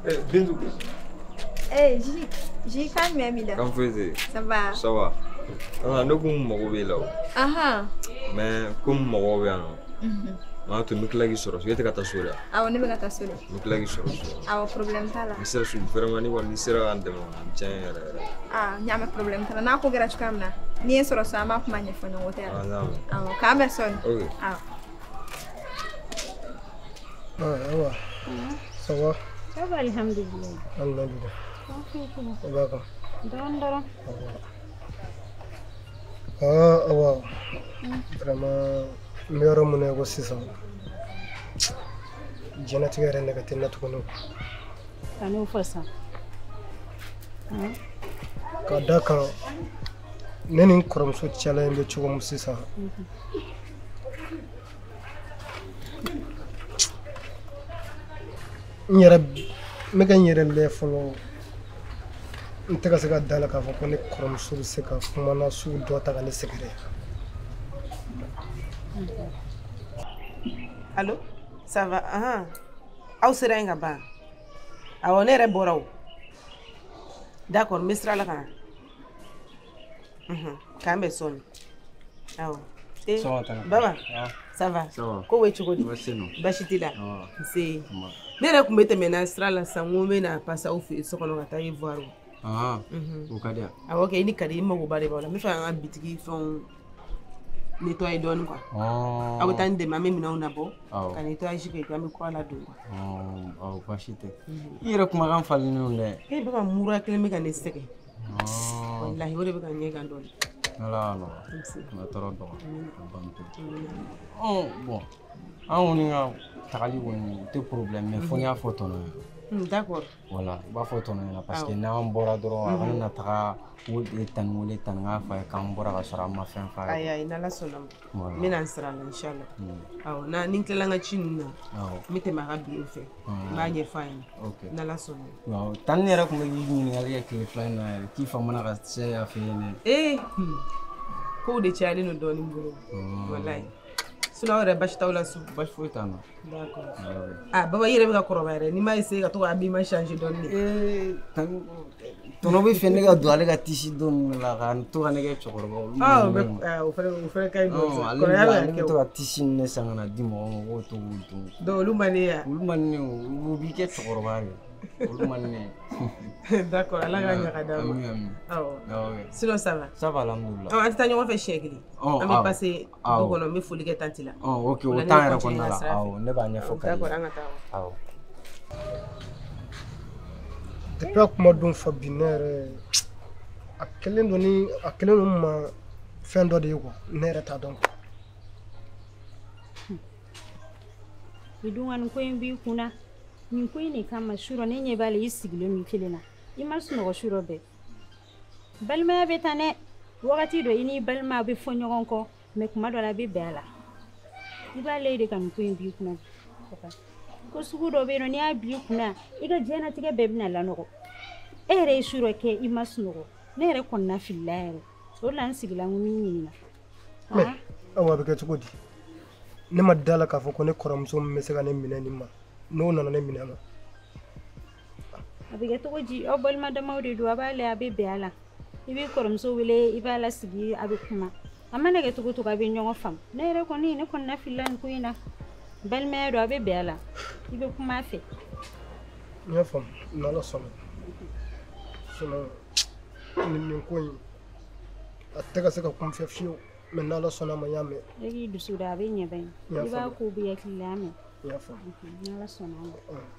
Bintou. Eh, j'ai quand même mis là. Comment faisais? Ça va. Ça va. Ah, nous comme mauvais là. Aha. Mais comme mauvais là. Ma tu nuk lagi soros. Kita kata sudah. Aw ne bɛ ka taa so dɛ. Nuk lagi soros. Aw problème t'a la. Ni sera su vraiment ni wala ni sera ande mo. Tiɲɛ yɛrɛ yɛrɛ. Ah, ɲaamɛ problème t'a la. N'a ko kɛra cogoya min na, n'i ye sɔrɔ so an b'a kuma ɲɛfɔ ɲɔgɔn o tɛ Ah, non. Awɔ, k'an bɛ sɔn. Ok. Awɔ. Awa. Ça va? Ça va, alhamdulillah. Alhamdulillah. Ça va quoi? Dara. Awa. Vraiment, meilleur mon ego c'est ça. Jɛnatigɛ yɛrɛ nɛgɛ tɛ n na tuguni. Ka n'o fɔ san. Ka d'a kan ne ni n kɔrɔmuso cɛla in bɛ cogo min sisan. N bɛ ka n yɛrɛ lajɛ fɔlɔ n tɛ ka se ka da la k'a fɔ ko ne kɔrɔmuso bɛ se ka kuma na sugu dɔ ta ka ne sɛgɛrɛ. Allô? Ça va? Ah. Aw sera yen ka ban. Awɔ ne yɛrɛ bɔra o. D'accord, n bɛ sira la ka na. K'an bɛ sɔɔni. Awɔ. Baba. Ça va? Ko bɛ cogo di? Baasi t'i la? Nse. Ne yɛrɛ tun bɛ tɛmɛ na sira la sisan n ko n bɛ na passer aw fɛ yen so kɔnɔ ka taa Ivoire. O ka di yan. Awɔ kɛ i ni ka di i magoba de b'aw la. N bɛ fɛ an ka bitigi fɛnw nettoyer dɔɔni quoi. Aw bɛ taa n dɛmɛ an bɛ minɛnw labɔ ka nettoyage kɛ an bɛ kura ladon quoi. Awɔ baasi tɛ. I yɛrɛ kumakan falennen dɛ. Baba mura kelen bɛ ka ne sɛgɛn. Wallahi o de bɛ ka ɲɛ kan dɔɔni. Ala y'a nɔgɔya. N ka tɔɔrɔ dɔgɔ. Ka ban pewu. Bon an kɔni ka tagali kɔni o tɛ problème mais fo n y'a fɔ tɔnɔ ye. D'accord. Voilà i b'a fɔ tɔnɔ ɲɛna parce que n'an bɔra dɔrɔn a kana na taga tani wele tani k'a fɔ a ye k'an bɔra ka sɔrɔ an ma fɛn f'a ye. Ayi n'Ala sɔnna ma n bɛna n sira la inchallah. Awɔ ni n tilala n ka ci ninnu na n bɛ tɛmɛ a ka bureau fɛ n b'a ɲɛfɔ a ɲɛna n'Ala sɔnna ma. Awɔ tani yɛrɛ tun bɛ k'i ɲininkali kɛ tile fila in na yɛrɛ k'i famana ka se a fɛ yen dɛ. Kow de cayalen don dɔɔni n bolo wallahi. Sinon aw yɛrɛ baasi t'aw la so? Baasi foyi t'an na. D'accord. Baba i yɛrɛ bɛ ka kɔrɔbaya yɛrɛ n'i m'a essayer ka to ka habillement changer dɔɔni de. Tɔnɔ bɛ fɛ ne ka don ale ka tisi don ninnu la ka to ka ne kɛ cɛkɔrɔba o fana ka ɲi dɔɔni. Ale bɛ to ka tisi ninnu ne san ka na di mɔgɔw ma k'o to k'o dun. Donc olu man di yan? Olu man di ne ye o b'i kɛ cɛkɔrɔba de. Olu man di ne ye. D'accord Ala ka ɲa ka d'a ma. Awɔ. Sinon ça va? Ça va alhamdulillah. An tɛ taa ɲɔgɔn fɛ siɲɛ kelen. An bɛ passer du kɔnɔ n bɛ foli kɛ tanti la. Ok o temps yɛrɛ kɔnɔna la awɔ ne b'a ɲɛfɔ Kadi ye. D'accord an ka taa. Awɔ. Depuis a kuma don fɔ bi ne yɛrɛ a kɛlen don ma fɛn dɔ de ye quoi ne yɛrɛ t'a dɔn. Bi dun nin ko in b'i kunna nin ko in de kama surɔ ne ɲɛ b'a la i sigilen min kelen na i ma sunɔgɔ surɔ bɛɛ. Balimaya bɛ tan dɛ wagati dɔ i n'i balima bɛ fɔ ɲɔgɔn kɔ mais kuma dɔ la a bɛ bɛn a la i b'a lajɛ de ka nin ko in b'i kunna ko sugu dɔ bɛ yen nɔ n'i y'a bila i kunna i ka diɲɛlatigɛ bɛɛ bɛna lanɔgɔ e yɛrɛ ye surɔ kɛ i ma sunɔgɔ ne yɛrɛ kɔni na filila yɛrɛ o de la n sigila n ko min ɲininka. Mais awa a bɛ kɛ cogo di ne ma da la k'a fɔ ko ne kɔrɔmuso min bɛ se ka ne minɛ nin ma n'o nana ne minɛ ma. A bɛ kɛ cogo di aw balima damaw de don a b'a lajɛ a bɛ bɛn a la i b'i kɔrɔmuso wele i b'a lasigi a bɛ kuma a mana kɛ cogo o cogo a bɛ ɲɔgɔn faamu ne yɛrɛ kɔni ne kɔni na filila nin ko in na balimaya don a bɛ bɛn a la i bɛ kuma a fɛ. N y'a faamu n'Ala sɔnna sinon nin ko in a tɛ ka se ka kun fɛ fiyewu mais n'Ala sɔnna ma n y'a mɛn. E k'i dusu da a bɛ ɲɛ bɛn i b'a ko bɛ hakili la mɛn. N y'a faamu. N'Ala sɔnna ma.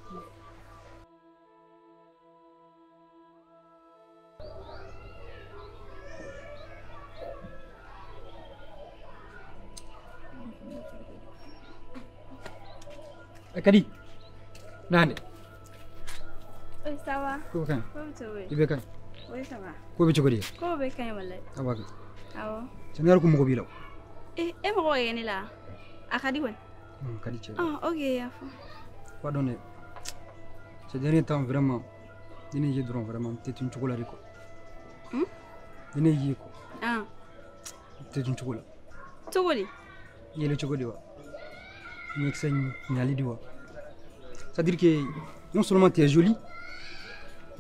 Kadi nani? Oui, ça va. Ko kan? Oui. Ibe kan? Oui, ça va. Ko be chogodi? Ko be kan wala. Abaka. Awo. Senar ko mo bilaw. E mo ko yeni la. Akadi won. Kadi che. OK, ya fa. Pardonnez. Ces derniers temps vraiment dina yi drone vraiment t'es une chocolat ko. Dina yi ko. T'es une chocolat. Chogoli. Yele chogodi wa. C'est-à-dire que non seulement tu es jolie,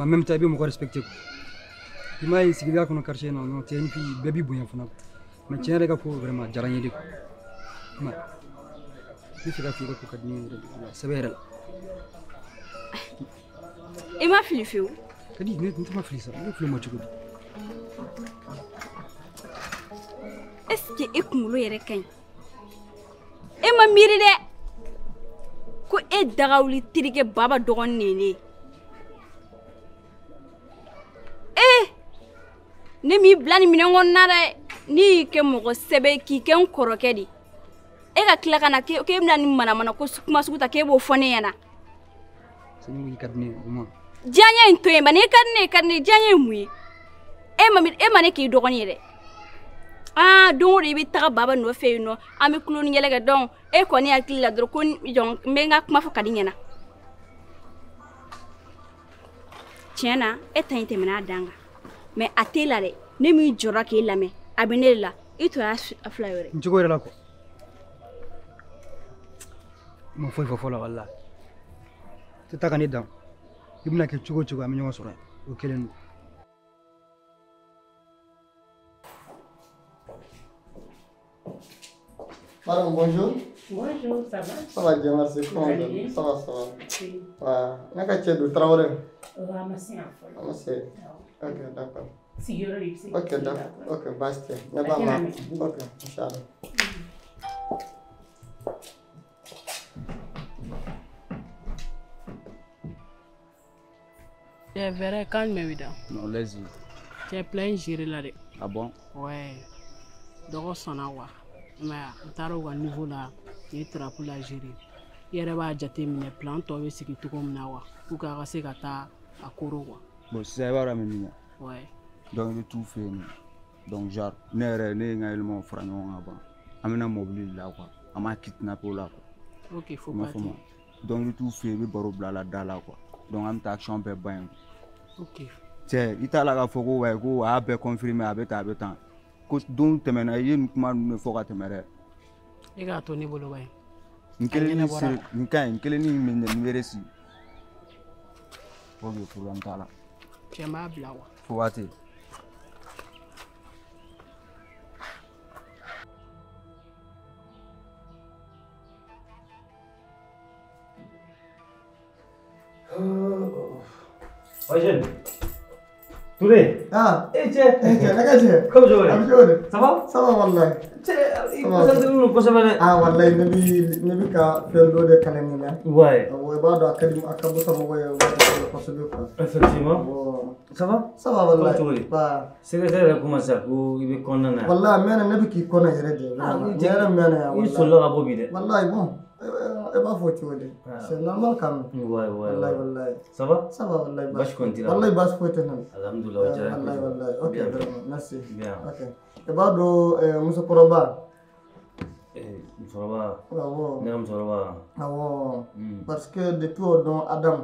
en même temps, je me respecte. Il m'a dit que dans le quartier, non, c'est une fille, baby bouillon. Mais tiens, les gars, vraiment, j'ai rien dit. Mais, il faut que tu fasses ça. Et ma fille, fait où? Tu dis, tu m'as fait ça. Tu m'as fait ça. Est-ce que tu as fait ça? Et ma mire, ko e dagawli tirike baba dogon nene ne mi blani minengon nara ni ke mogo sebe ki ken koroke di e ka kila kana ke mna ni mana ko kuma suguta ke bo fone yana sini kadne mo janya into e mane kadne janya muyi e mane ki dogon yere donc il bi taga baba no fe no ami kuloni yelega donc e ko ni akila dro ko jong menga kuma fo kadinyana tiena e tante mena danga mais atelare ne mi jora ke lame abinela ito afla yore njugo la ko mo foi fo la walla te taga ni dam ibna ke chugo ami nyoma sura o kelen Madame, bonjour. Bonjour, ça va? Ça va bien, merci. Comment vous allez? Ça va, ça va. Oui. Ouais. Est-ce que tu es de travail? Ramasser un peu. Ramasser. Ok, d'accord. Si je réussis. Ok, d'accord. Ok, basta. Il n'y a pas mal. Ok, Inch'Allah. C'est vrai, calme-toi. Non, laisse-y. Tu es plein de gérer là. Ah bon? Ouais. Donc, on a voir. Mais tu as un niveau là, il est pour la gérer. Il y a des plans, tu as ce qui est comme nawa. Pour que tu aies à Koro. Bon, c'est ça, va ramener. Ouais. Donc, il tout fait. Donc, genre, n'est mon frère, non, avant. Amena mobile là, quoi. Ama kidnappé là, quoi. Ok, il faut pas dire. Donc, il tout fait, il barre là, quoi. Donc, on a action per bain. Ok. Tiens, il t'a la fois où il a confirmé avec ta temps. Donc, tu m'as dit que tu faut que tu m'aies. Et quand tu es bon, ouais. Quel est le numéro? Ok, pour l'entendre. Tu es ma blague. Faut voir. Oye, Touré. Ah. Eh, tiens. Comme je Ça va? Ça va, wallah. Ah, wallah, nabi ka fendo de kanamina. Ouais. Ouais, bah, do akadim akabu sama ouais, effectivement. Ça va? Ça va, wallah. Bah. Secrétaire, comment ça? Il est content. Wallah, mais nabi ki kona yere. Il se l'a rabobide. Wallah, bon. Eba faut tu vois. C'est normal quand même. Ouais. Wallah. Ça va? Ça va, wallah. Bash continue. Wallah, bash faut tenir. Alhamdulillah. Wallah. Ok, merci. Bien. Ok. Eba do Musa Koroba. Musoroba. Awo. Ne Musoroba. Awo. Parce que depuis au don Adam.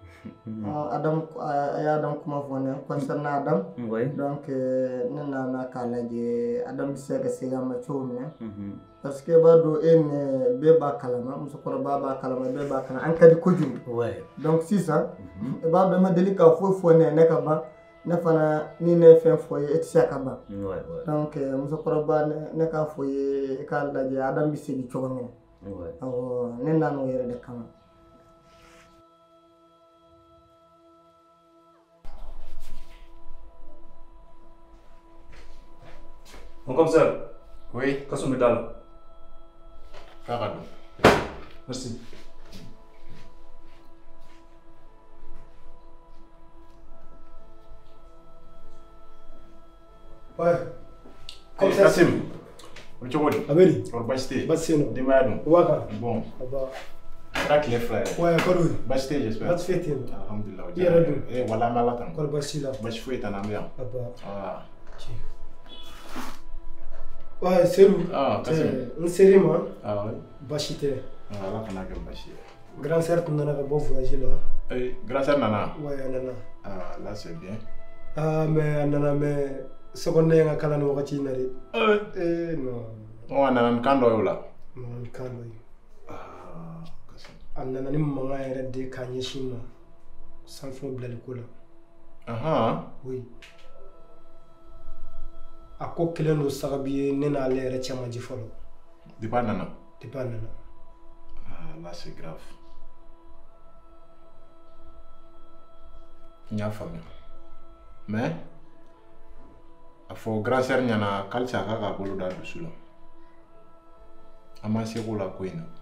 Adam kuma fone concernant Adam. Oui. Donc nana na kala je Adam sega ma chomne. Parce que ba do en beba kalama Musa Koroba ba kalama beba kana an kadi kojum. Ouais. Donc si ça ba be ma delika fone ne ka ba na fana ni ne fen foye et saka ba. Ouais. Donc Musa Koroba ne ka foye kala je Adam bi segi chomne. Ouais. Awo nena no yere de kama. Mon commissaire. Oui. Qu'est-ce que vous mettez? Carado. Merci. Ouais. Comme ça, Kassim. On te regarde. Abeli. On va bâcher. Bâcher non. Démarrons. Waka. Bon. Aba. Craque les frères. Ouais, Kodo. Bâcher, j'espère. Bâcher fait. Alhamdulillah. Yéradu. Eh, voilà malatan. Kodo bâcher là. Bâcher fouet en ambiance. Aba. Ah. Ouais, Serou. Ah, Kassim. Un série moi. Ah oui. Bâcher te. Ah, là qu'on a que bâcher. Grand sœur tu n'en as pas voyagé là. Eh, grand sœur Nana. Ouais, Nana. Ah, là c'est bien. Ah, mais Nana mais secondaire nga kala no wakati nari. Non. Oh, Nana kando là. Non, kando. Ah, Kassim. Nana ni mama yere de kanyeshima. Sans fo blal ko la. Oui. A ko kelen do sababu ye ne n'ale yɛrɛ cɛman ji fɔlɔ. Depuis a nana? Depuis a nana. Ah, là c'est grave. N y'a faamuya. Mais a fɔ grand sœur ɲɛna k'halisa a k'a k'a bolo da dusu la. A ma seko la ko in na.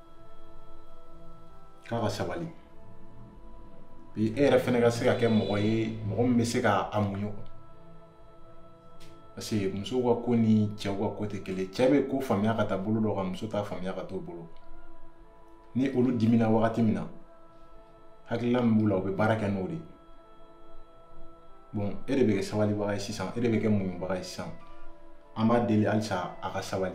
K'a ka sabali. Bi e yɛrɛ fɛnɛ ka se ka kɛ mɔgɔ ye mɔgɔ min bɛ se ka a muɲu. Parce que musow ka ko ni cɛw ka ko tɛ kelen. Cɛ bɛ ko faamuya ka taa bolo dɔ kan, muso t'a faamuya ka t'o bolo. Ni olu dimina wagati min na, hakilila min b'u la u bɛ baara kɛ n'o de ye. Bon, e de bɛ kɛ sabalibaga ye sisan, e de bɛ kɛ muɲubaga ye sisan. An b'a deli halisa a ka sabali.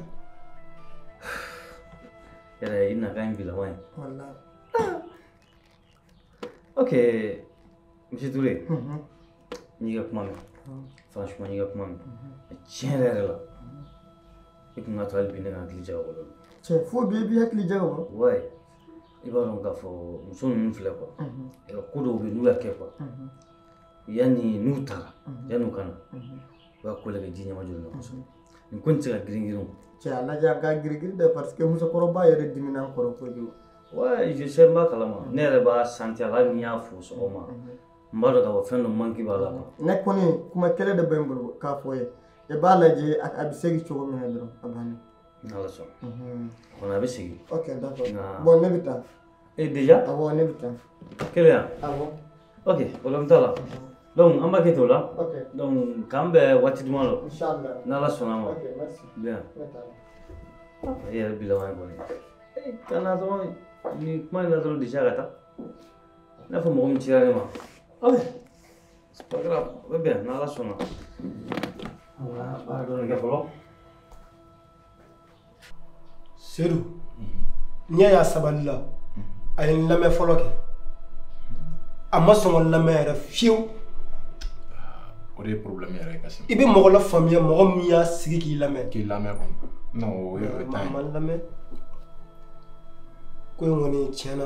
Yɛrɛ i nakan in bila wa? Wallahi. Ok, Monsieur Touré. N'i ka kuma mɛn. Franchement n'i ka kuma mɛn. Tiɲɛ yɛrɛ la. I kun ka to hali bi ne ka hakili jaga o la. Cɛ fo bi i b'i hakili jaga o la? Ouais. I b'a dɔn k'a fɔ muso ninnu filɛ quoi. Ko dɔw bɛ yen n'u y'a kɛ quoi. Yani n'u taara, yan'u ka na. U b'a ko lajɛ ji ɲɛma joli la kosɛbɛ. Nin ko in tɛ se ka girin-girin o. Cɛ a lajɛ a ka girin-girin dɛ parce que musokɔrɔba yɛrɛ dimina an kɔrɔ kojugu. Ouais, je sais n b'a kalama. Ne yɛrɛ b'a senti a la hali ni n y'a fo sɔgɔma. N b'a dɔn k'a fɔ fɛn dɔ manque b'a la quoi. Ne kɔni kuma kɛlɛ de bɛ n bolo k'a fɔ ye. I b'a lajɛ a bɛ segin cogo min na dɔrɔn a banna. N'Ala sɔnna. Kɔni a bɛ segin. Ok d'accord. Bon ne bɛ taa. Eh déjà? Awɔ ne bɛ taa. Kelen yan? Awɔ. Ok, problème t'a la. Donc an b'a kɛ ten o la. Ok. Donc k'an bɛn waati duman la. Inchallah. N'Ala sɔnna ma. Ok merci. Bien. Ne taa. E yɛrɛ bi laban kɔni. Ka na dɔrɔn nin kuma in na dɔrɔn déjà ka taa. I n'a fɔ mɔgɔ min cira ne ma. Ok. C'est pas grave. O bɛ bɛn n'Ala sɔnna. Voilà, baara dɔɔni kɛ fɔlɔ. Seydou. Ɲɛ y'a sabali la. A ye n lamɛn fɔlɔ kɛ. A ma sɔn ka n lamɛn yɛrɛ fiyewu. O de ye problème yɛrɛ ye Kasim. I bɛ mɔgɔ la faamuya mɔgɔ min y'a sigi k'i lamɛn. K'i lamɛn kɔni. Non o ye temps ye. Ma lamɛn. Ko in kɔni tiɲɛ na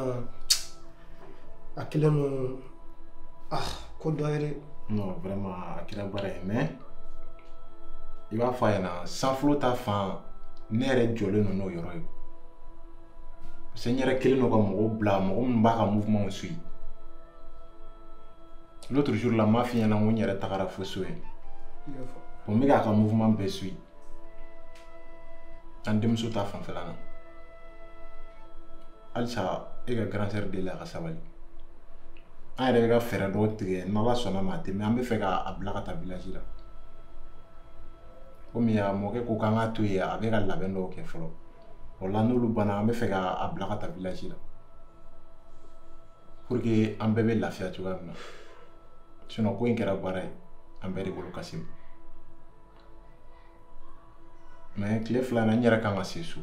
a kɛlen don ko dɔ ye dɛ. Non vraiment a kɛra baara ye mais i b'a fɔ a ɲɛna sanfolo ta fan ne yɛrɛ jɔlen don n'o yɔrɔ ye. Parce que n yɛrɛ kelen don ka mɔgɔw bila mɔgɔ min b'a ka mouvement suit. L'autre jour la m'a f'i ɲɛna n ko n yɛrɛ tagara fo so ye. Bon n bɛ k'a ka mouvement bɛɛ suit. An denmuso ta fanfɛla la. Halisa e ka grand sœur deli a ka sabali. An yɛrɛ bɛ ka fɛɛrɛ dɔw tigɛ n'Ala sɔnna ma a tɛ mɛn an bɛ fɛ k'a bila ka taa village la. Komi a mɔkɛ ko k'an k'a to yen a bɛ ka labɛn dɔw kɛ fɔlɔ. O la n'olu banna an bɛ fɛ k'a bila ka taa village la. Pour que an bɛɛ bɛ lafiya cogoya min na. Sinon ko in kɛra baara ye an bɛɛ de bolo Kasim. Mais tile fila in na n yɛrɛ kan ka se so.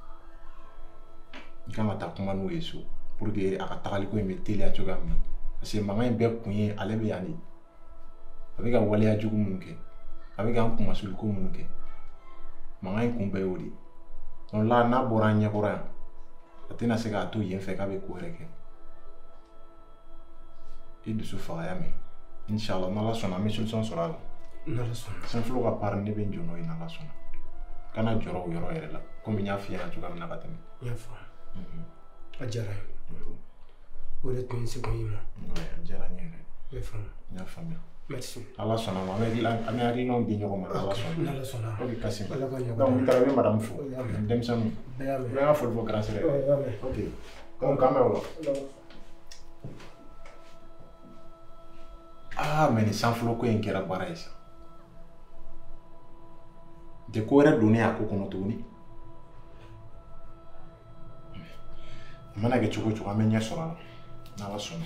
N kan ka taa kuma n'u ye so pour que a ka tagali ko in bɛ teliya cogoya min na. Parce que mankan in bɛɛ kun ye ale bɛ yan de. A bɛ ka waleya jugu minnu kɛ. A bɛ k'an kumasuli ko minnu kɛ. Mankan in kun bɛɛ y'o de ye. Donc là n'a bɔra an ɲɛkɔrɔ yan a tɛna se k'a to yen fɛ k'a bɛ ko wɛrɛ kɛ. I dusu faga y'a mɛn. Inchallah n'Ala sɔnna an bɛ solution sɔrɔ a la. N'Ala sɔnna. Sanfolo ka part ne bɛ n jɔ n'o ye n'Ala sɔnna. Kana jɔrɔ o yɔrɔ yɛrɛ la komi n y'a f'i ɲɛna cogoya min na ka tɛmɛ. N y'a faamu. A diyara n ye. O de tun ye seko y'i ma. A diyara n ye yɛrɛ. N y'a faamu. N y'a faamuya. Merci. Ala sɔnna ma an bɛ hakilinaw di ɲɔgɔn ma n'Ala sɔnna. N'Ala sɔnna. Ok Kasim. Ala ka ɲɛ. Donc n taara i bɛ madame fo. Denmisɛnninw. Bɛɛ y'a mɛn. Bɛɛ ka foli fɔ grand sœur ye. Ok. Donc k'an bɛ o la. Ah mais nin sanfolo ko in kɛra baara ye sa. Tɛ ko wɛrɛ donnen a ko kɔnɔ tuguni. A mana kɛ cogo o cogo an bɛ ɲɛ sɔrɔ a la n'Ala sɔnna.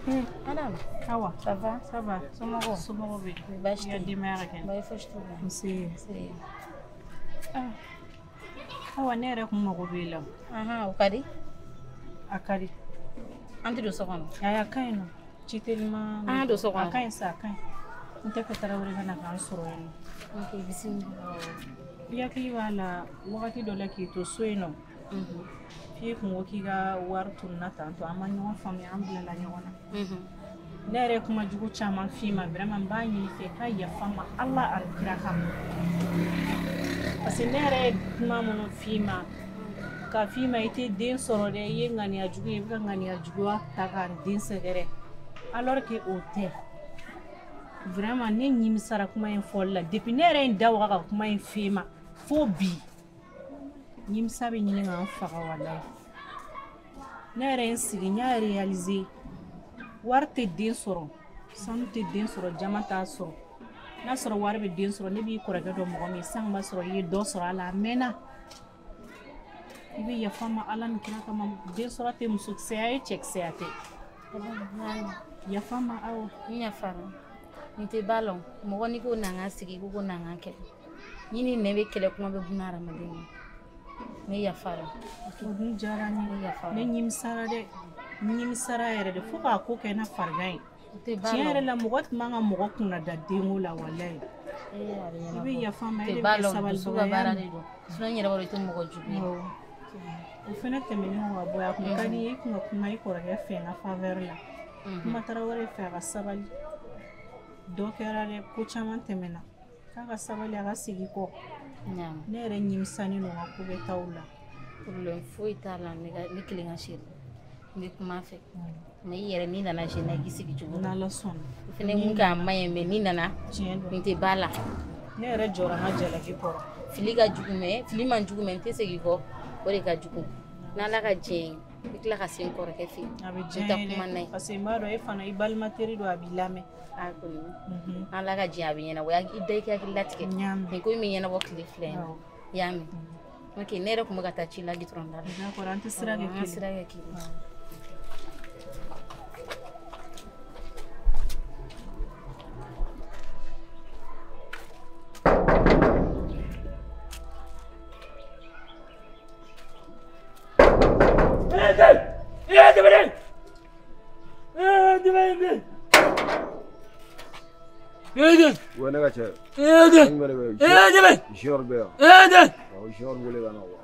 Madame. Awa. Ça va? Ça va. Somoro be. Bashi. Ya dimara ken. Bai fashi to ba. Nsi. Awa ne yɛrɛ kun mago b'i la. O ka di? A ka di. An tɛ don so kɔnɔ? Ayi a ka ɲi nɔ. Ci teliman. An don so kɔnɔ? A ka ɲi sa, a ka ɲi. N tɛ fɛ Tarawele ka na k'an sɔrɔ yan nɔ. Ok, bisimila. I hakili b'a la wagati dɔ la k'i to so yen nɔ. F'i kun ko k'i ka wari tununa tan to an ma ɲɔgɔn faamuya an bilala ɲɔgɔn na. Ne yɛrɛ kuma jugu caman f'i ma vraiment n b'a ɲini fɛ ka yafa n ma Ala ani kira kama. Parce que ne yɛrɛ ye kuma minnu f'i ma k'a f'i ma i tɛ den sɔrɔ dɛ i ye ŋaniya jugu ye i bɛ ka ŋaniya juguya ta ka den sɛgɛrɛ alors que o tɛ. Vraiment ne nimisara kuma in fɔli la depuis ne yɛrɛ ye n da waga ka kuma in f'i ma fo bi nimisa bɛ ɲini k'an faga walayi. Ne yɛrɛ ye n sigi n y'a réaliser wari tɛ den sɔrɔ sanu tɛ den sɔrɔ jama t'a sɔrɔ n'a sɔrɔ wari bɛ den sɔrɔ ne b'i kɔrɔkɛ dɔ mɔgɔ min san b'a sɔrɔ i ye dɔ sɔrɔ a la a mɛnna i bɛ yafa n ma Ala ni kira kama den sɔrɔ tɛ musokisɛya ye cɛkisɛya tɛ yafa n ma aw. N yafara nin tɛ ba la mɔgɔ n'i ko n'an ka sigi ko n'an ka kɛlɛ ɲini nɛ bɛ kɛlɛ kuma bɛ buna hadamaden na ne yafara. O dun diyara n ye ne nimisara dɛ n nimisara yɛrɛ de fo k'a ko kɛ na farigan ye. Tiɲɛ yɛrɛ la mɔgɔ tun man ka mɔgɔ kunna da denko la walayi. I bɛ yafa n ma e de bɛ sabalibaga ye. Sinon n yɛrɛ b'a dɔn i tɛ mɔgɔ jugu ye. O fana tɛmɛnen kɔ ka bɔ yen a kun ka di n ye i kun ka kuma i kɔrɔkɛ fɛ n ka faveur la. Kuma Tarawele fɛ a ka sabali dɔ kɛra dɛ ko caman tɛmɛna k'a ka sabali a ka segin kɔ. Ne yɛrɛ nimisanen don n ka ko bɛ taa o la. Problème foyi t'a la ne kelen ka chérie n bɛ kuma fɛ mais i yɛrɛ n'i nana gêner i k'i sigi cogo la. N'Ala sɔnna. I fana mun k'a ma ɲi mais n'i nana nin tɛ ba la. Ne yɛrɛ jɔra n ka jalaki kɔrɔ. Fili ka jugu mais fili man jugu mais n tɛ segin kɔ o de ka jugu n'Ala ka diɲɛ ye i tila ka se n kɔrɔkɛ fɛ yen. A bɛ diya n ye dɛ parce que n b'a dɔn e fana i balima teri don a b'i lamɛn. A kɔni n'Ala ka diɲɛ a bɛ ɲɛnabɔ i da i k'i hakili latigɛ nin ko in bɛ ɲɛnabɔ tile fila in na i y'a mɛn. Ok ne yɛrɛ tun bɛ ka taa ci la gitɔrɔn da la. D'accord an tɛ sira kɛ kelen. An sira kɛ kelen. Wa ne ka cɛ. Jɔr bɛ yan. Jɔr wele ka na wa.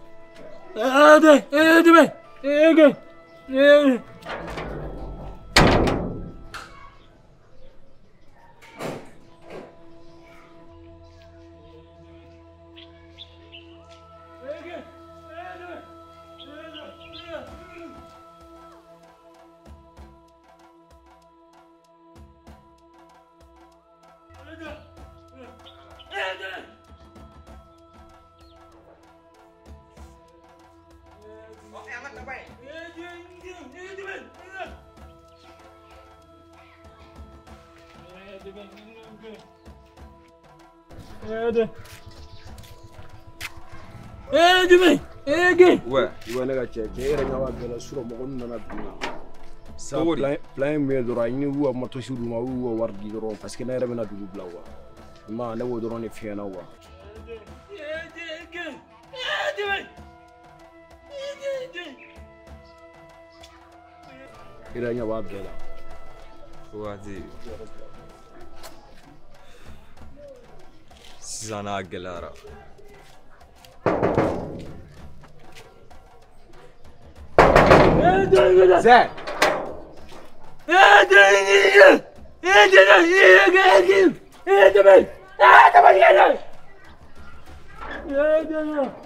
Wa ne ka cɛ yɛrɛ ɲɛ b'a bɛɛ la surɔ mɔgɔ min nana dun na sa plan min ye dɔrɔn a ɲini u ka motosi d'u ma u y'u ka wari di dɔrɔn parce que ne yɛrɛ bɛna dugu bila wa i ma ne b'o dɔrɔn de f'i ɲɛna wa. I yɛrɛ ɲɛ b'a bɛɛ la. Waati sisan n'a gɛlɛyara. Zé! Yeah.